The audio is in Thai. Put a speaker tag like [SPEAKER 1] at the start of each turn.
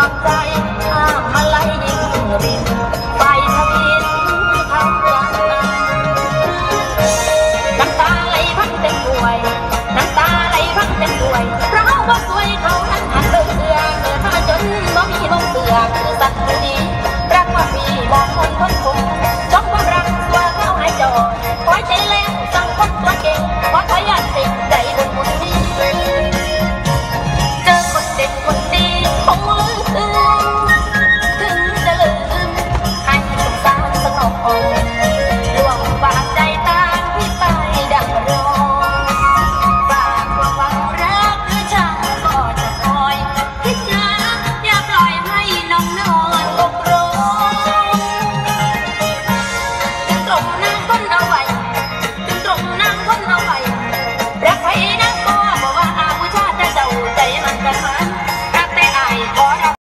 [SPEAKER 1] ามใจห้ามมาไล่ยิงรินไปทวินทำกลางน้ำตาไหลพังเต็มถ้วยน้ำตาไหลพังเต็มถ้วยเพราะว่าสวยเขานั้นหันเลือกเสือเกิดมาจนบ่มีมงเสือคือสัตว์ดีรักว่าพี่มองคนคนคงจ้องความรักตัวเขาให้จอคอยใจแรงสังคมตัวเก่ง